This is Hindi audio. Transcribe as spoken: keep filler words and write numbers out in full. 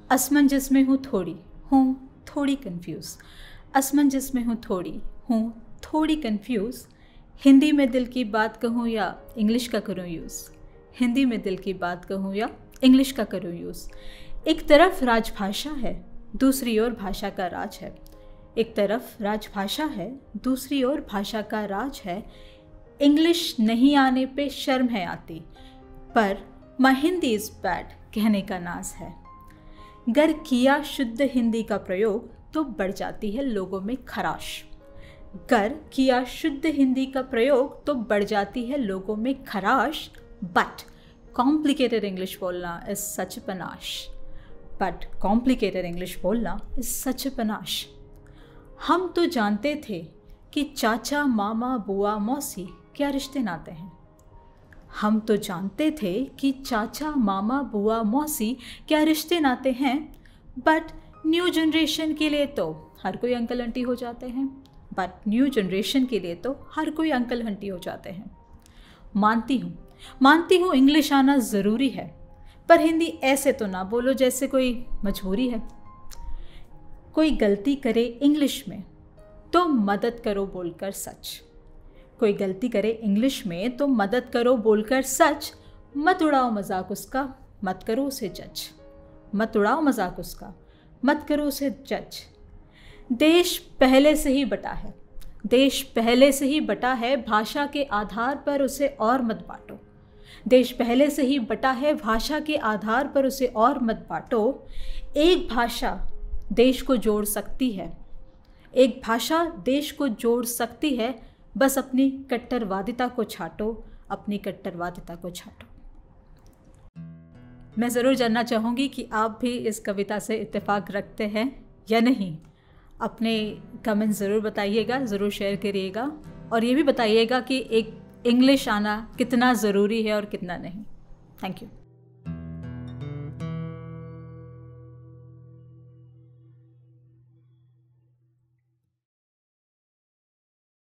असमंजस में हूँ थोड़ी, हूँ थोड़ी कंफ्यूज। असमंजस में हूँ थोड़ी, हूँ थोड़ी कंफ्यूज। हिंदी में दिल की बात कहूँ या इंग्लिश का करूँ यूज़। हिंदी में दिल की बात कहूँ या इंग्लिश का करूँ यूज़। एक तरफ राजभाषा है, दूसरी ओर भाषा का राज है। एक तरफ राजभाषा है, दूसरी ओर भाषा का राज है। इंग्लिश नहीं आने पे शर्म है आती, पर माय हिंदी इज़ बैड कहने का नाज है। गर किया शुद्ध हिंदी का प्रयोग तो बढ़ जाती है लोगों में खराश। गर किया शुद्ध हिंदी का प्रयोग तो बढ़ जाती है लोगों में खराश। बट कॉम्प्लिकेटेड इंग्लिश बोलना is such a panache. But complicated English बोलना इज सच अ पनाश। हम तो जानते थे कि चाचा मामा बुआ मौसी क्या रिश्ते नाते हैं। हम तो जानते थे कि चाचा मामा बुआ मौसी क्या रिश्ते नाते हैं। बट न्यू जनरेशन के लिए तो हर कोई अंकल आंटी हो जाते हैं। बट न्यू जनरेशन के लिए तो हर कोई अंकल आंटी हो जाते हैं। मानती हूँ मानती हूँ इंग्लिश आना ज़रूरी है, पर हिंदी ऐसे तो ना बोलो जैसे कोई मजबूरी है। कोई गलती करे इंग्लिश में तो मदद करो बोलकर सच। कोई गलती करे इंग्लिश में तो मदद करो बोलकर सच। मत उड़ाओ मजाक उसका, मत करो उसे जज। मत उड़ाओ मजाक उसका, मत करो उसे जज। देश पहले से ही बटा है, देश पहले से ही बटा है, भाषा के आधार पर उसे और मत बांटो। देश पहले से ही बटा है, भाषा के आधार पर उसे और मत बांटो। एक भाषा देश को जोड़ सकती है, एक भाषा देश को जोड़ सकती है, बस अपनी कट्टरवादिता को छाटो, अपनी कट्टरवादिता को छाटो। मैं ज़रूर जानना चाहूँगी कि आप भी इस कविता से इत्तेफाक रखते हैं या नहीं। अपने कमेंट्स ज़रूर बताइएगा, ज़रूर शेयर करिएगा, और ये भी बताइएगा कि एक इंग्लिश आना कितना ज़रूरी है और कितना नहीं। Thank you.